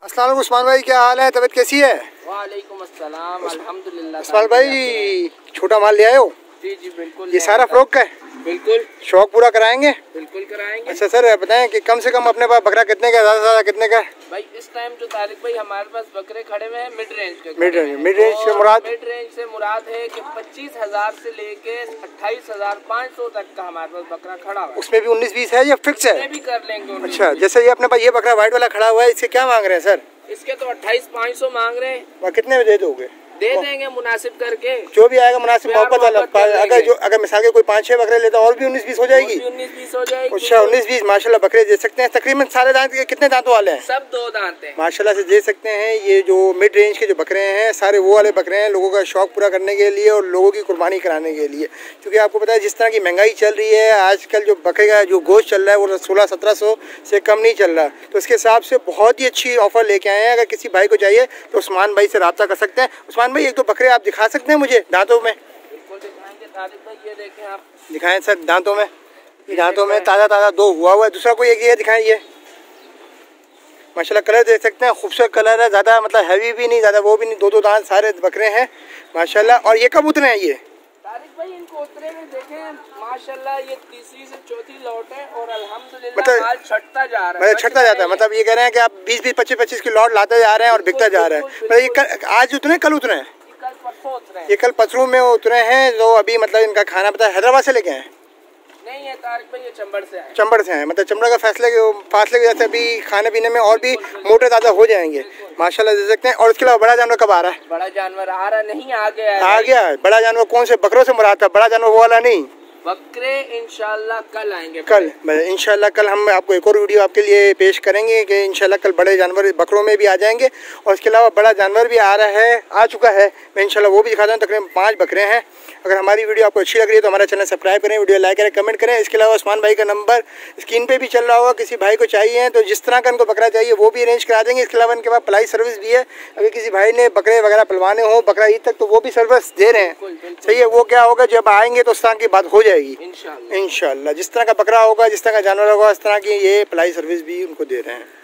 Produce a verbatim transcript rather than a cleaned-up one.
अस्सलाम वालेकुम उस्मान भाई, क्या हाल है? तबीयत कैसी है? वालेकुम अस्सलाम, अल्हम्दुलिल्लाह। उस्मान भाई छोटा माल ले आए हो? जी जी बिल्कुल। ये सारा फ्रॉक का है? बिल्कुल। शौक पूरा कराएंगे? बिल्कुल कराएंगे। अच्छा सर बताएं कि कम से कम अपने पास बकरा कितने का, ज़्यादा से ज़्यादा कितने का? भाई इस टाइम जो तारिक भाई हमारे पास बकरे खड़े हुए हैं मिड रेंज के। मिड रेंज मिड रेंज से मुराद मिड रेंज से मुराद है कि पच्चीस हजार से लेके अट्ठाईस हजार पाँच सौ तक का हमारे पास बकरा खड़ा हुआ है। उसमें भी उन्नीस बीस है या फिक्स है? भी कर लेंगे। अच्छा, जैसे ये अपने पास ये बकरा व्हाइट वाला खड़ा हुआ है, इसके क्या मांग रहे हैं सर? इसके तो अट्ठाईस पाँच सौ मांग रहे हैं। वह कितने में दे दोगे? दे देंगे मुनासिब करके, जो भी आएगा मुनासिब मोहब्बत वाला। अगर जो अगर मिसाल के कोई पाँच छह बकरे लेता और भी उन्नीस बीस हो जाएगी। उन्नीस बीस हो जाएगी। अच्छा उन्नीस बीस माशाल्लाह बकरे दे सकते हैं। तकरीबन सारे दांत के कितने दांतों वाले हैं? सब दो दांत हैं माशाल्लाह से दे सकते हैं। ये जो मिड रेंज के जो बकरे हैं सारे वो वाले बकरे हैं, लोगों का शौक पूरा करने के लिए और लोगों की कुर्बानी कराने के लिए। क्योंकि आपको पता है जिस तरह की महंगाई चल रही है आजकल, जो बकरे का जो गोश्त चल रहा है वो सोलह सत्रह सौ से कम नहीं चल रहा। तो इसके हिसाब से बहुत ही अच्छी ऑफर लेके आए हैं। अगर किसी भाई को चाहिए तो उस्मान भाई से रब्ता कर सकते हैं। उस्मान भाई एक दो बकरे आप दिखा सकते हैं मुझे दांतों में? बिल्कुल दिखाएंगे तारिक भाई, ये देखें आप। दिखाएं सर दांतों में, ये दांतों में ताज़ा ताज़ा दो हुआ हुआ है। दूसरा कोई एक ये दिखाएं, ये माशाल्लाह कलर देख सकते हैं, खूबसूरत कलर है, ज़्यादा मतलब हैवी भी नहीं, ज़्यादा वो भी नहीं, दो दो दांत सारे बकरे हैं माशाल्लाह। और ये कब उतरे हैं ये तारिक भाई? इनको उतरे में देखें माशाल्लाह, ये तीसरी से चौथी लौट है और अल्हम्दुलिल्लाह मतलब माल छटता जा रहा है। मतलब छटता जाता है, मतलब ये कह रहे हैं कि आप बीस बीस पच्चीस पच्चीस की लॉट लाते जा रहे हैं और बिकता जा रहा है। मतलब ये कल, आज उतरे कल उतरे हैं? कल परसों उतरे हैं। ये कल परसों में उतरे हैं। तो अभी मतलब इनका खाना पता है हैदराबाद से लेके आए? नहीं है तारिक भाई, ये चंबड़ से आए। चंबड़ से हैं, मतलब चंबड़ का फैसले के फासले की वजह से अभी खाने पीने में और भी मोटे ताज़ा हो जाएंगे माशाल्लाह दे सकते हैं। और इसके अलावा बड़ा जानवर कब आ रहा है? बड़ा जानवर आ रहा नहीं, आ गया है। आ गया है बड़ा जानवर। कौन से बकरों से मुराद था? बड़ा जानवर वो वाला नहीं, बकरे इंशाल्लाह कल आएंगे। कल इंशाल्लाह कल हम आपको एक और वीडियो आपके लिए पेश करेंगे कि इंशाल्लाह कल बड़े जानवर बकरों में भी आ जाएंगे। और इसके अलावा बड़ा जानवर भी आ रहा है, आ चुका है, मैं इंशाल्लाह वो भी दिखाता हूँ। तकरीबन पाँच बकरे हैं। अगर हमारी वीडियो आपको अच्छी लग रही है तो हमारा चैनल सब्सक्राइब करें, वीडियो लाइक करें, कमेंट करें। इसके अलावा उस्मान भाई का नंबर स्क्रीन पे भी चल रहा होगा, किसी भाई को चाहिए तो जिस तरह का उनको बकरा चाहिए वो भी अरेंज करा देंगे। इसके अलावा इनके पास पलाई सर्विस भी है। अगर किसी भाई ने बकरे वगैरह पलवाने हो बकरा ईद तक तो वो भी सर्विस दे रहे हैं। सही है, वो क्या होगा जब आएंगे तो उस तरह की बात हो जाएगी इंशाल्लाह। जिस तरह का बकरा होगा, जिस तरह का जानवर होगा, इस तरह की ये पलाई सर्विस भी उनको दे रहे हैं।